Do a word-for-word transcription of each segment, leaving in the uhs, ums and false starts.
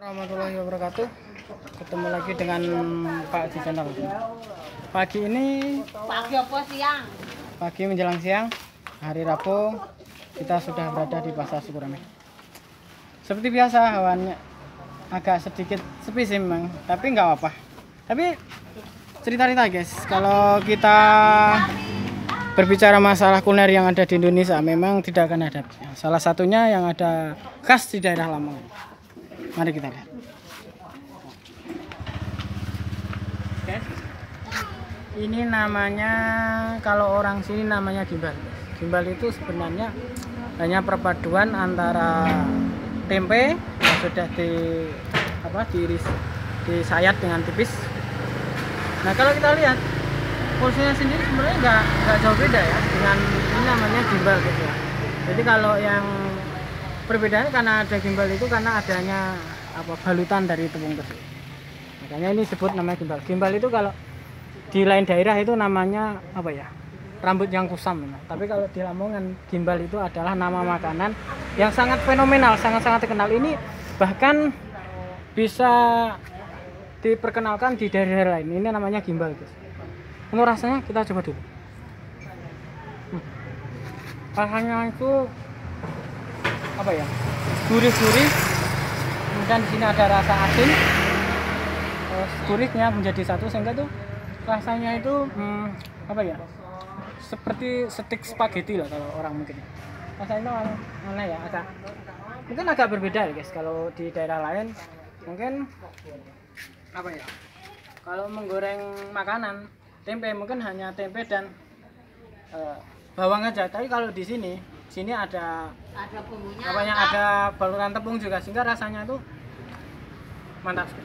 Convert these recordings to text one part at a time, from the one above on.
Warahmatullahi wabarakatuh. Ketemu lagi dengan Pak di channel. Pagi ini Pagi apa siang? Pagi menjelang siang hari Rabu, kita sudah berada di Pasar Sukurame. Seperti biasa hawanya agak sedikit sepi sih memang, tapi nggak apa-apa. Tapi cerita-cerita guys, kalau kita berbicara masalah kuliner yang ada di Indonesia memang tidak akan ada. Salah satunya yang ada khas di daerah Lamongan. Mari kita lihat. Guys, ini namanya, kalau orang sini namanya gimbal. Gimbal itu sebenarnya hanya perpaduan antara tempe yang sudah di apa diiris, disayat dengan tipis. Nah kalau kita lihat porsinya sendiri sebenarnya nggak nggak jauh beda ya dengan ini namanya gimbal gitu ya. Jadi kalau yang perbedaannya karena ada gimbal itu karena adanya apa balutan dari tepung tersebut. Makanya ini disebut namanya gimbal. Gimbal itu kalau di lain daerah itu namanya apa ya? Rambut yang kusam. Tapi kalau di Lamongan gimbal itu adalah nama makanan yang sangat fenomenal, sangat-sangat terkenal. Ini bahkan bisa diperkenalkan di daerah lain. Ini namanya gimbal, guys. Untuk rasanya kita coba dulu. Hmm. Rasanya itu apa ya? Gurih-gurih. Kemudian di sini ada rasa asin. Terus gurihnya menjadi satu sehingga tuh rasanya itu hmm, apa ya? Seperti stik spaghetti lah kalau orang mungkin. Rasanya mana ya? Agak mungkin agak berbeda ya, guys. Kalau di daerah lain mungkin apa ya? Kalau menggoreng makanan tempe mungkin hanya tempe dan uh, bawang aja. Tapi kalau di sini, sini ada Ada bumbunya. apanya, ada baluran tepung juga sehingga rasanya itu mantap sekali.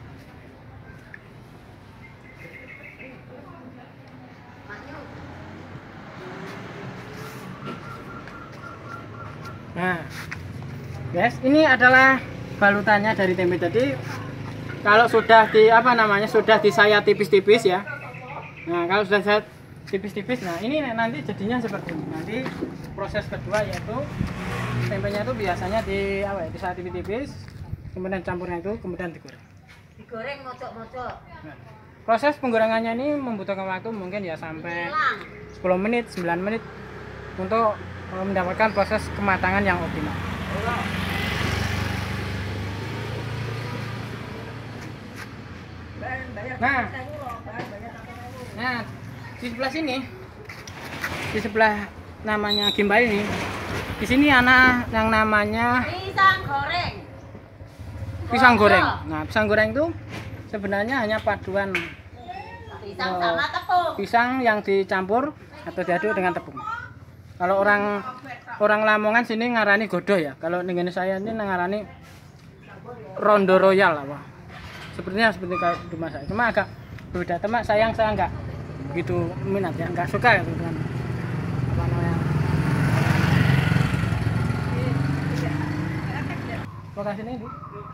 Nah, guys, ini adalah balutannya dari tempe. Jadi kalau sudah di apa namanya sudah disayat tipis-tipis ya. Nah, kalau sudah saya tipis-tipis, nah ini nanti jadinya seperti ini. Nanti proses kedua yaitu tempenya itu biasanya di apa ya, disayat tipis-tipis, kemudian campurnya itu kemudian digoreng. Digoreng mocok-mocok. Nah, proses penggorengannya ini membutuhkan waktu mungkin ya sampai sepuluh menit, sembilan menit untuk mendapatkan proses kematangan yang optimal. Nah, nah di sebelah sini, di sebelah namanya gimbal ini, di sini anak yang namanya Pisang goreng. pisang goreng. Nah, pisang goreng itu sebenarnya hanya paduan Pisang Oh. sama tepung. pisang yang dicampur atau diaduk dengan tepung. Kalau orang orang Lamongan sini ngarani godoh ya. Kalau dengan saya ini ngarani rondo royal apa. Sepertinya seperti kayak di rumah saya. Cuma agak berbeda. Teman sayang saya enggak gitu minat ya, enggak suka ya dengan apa namanya. Lokasinya itu.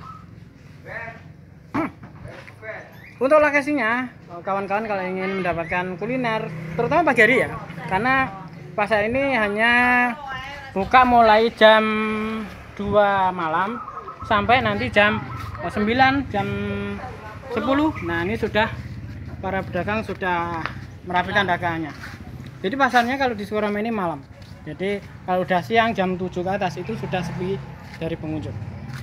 Untuk lokasinya, kawan-kawan kalau ingin mendapatkan kuliner, terutama pagi hari ya, karena pasar ini hanya buka mulai jam dua malam sampai nanti jam sembilan, jam sepuluh. Nah, ini sudah para pedagang sudah merapikan dagangannya. Jadi pasarnya kalau di Sukurame ini malam. Jadi kalau udah siang jam tujuh ke atas itu sudah sepi dari pengunjung.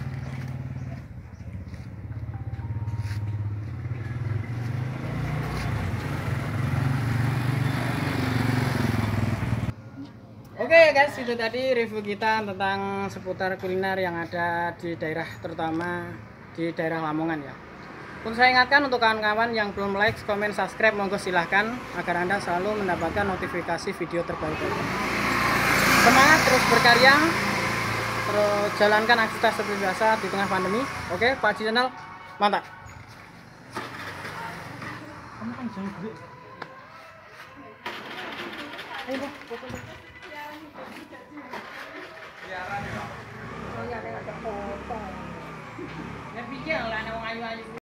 Oke okay guys, itu tadi review kita tentang seputar kuliner yang ada di daerah, terutama di daerah Lamongan ya. Untuk saya ingatkan untuk kawan-kawan yang belum like, komen, subscribe, monggo silahkan agar Anda selalu mendapatkan notifikasi video terbaru. Semangat terus berkarya, terus jalankan aktivitas seperti biasa di tengah pandemi. Oke, Pak Channel, mantap. Kamu kan jauh duit. Ayo, ya pikir lah ada orang ayu-ayu.